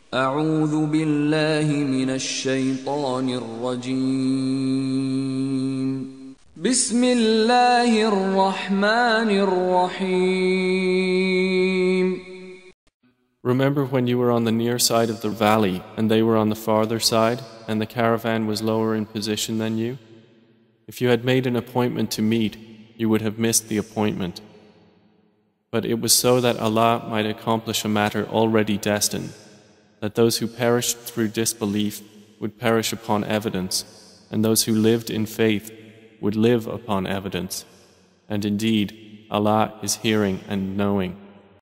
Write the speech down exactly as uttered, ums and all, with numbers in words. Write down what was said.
أعوذ بالله من الشيطان الرجيم. بسم الله الرحمن الرحيم. Remember when you were on the near side of the valley and they were on the farther side and the caravan was lower in position than you? If you had made an appointment to meet, you would have missed the appointment. But it was so that Allah might accomplish a matter already destined, that those who perished through disbelief would perish upon evidence, and those who lived in faith would live upon evidence. And indeed, Allah is hearing and knowing.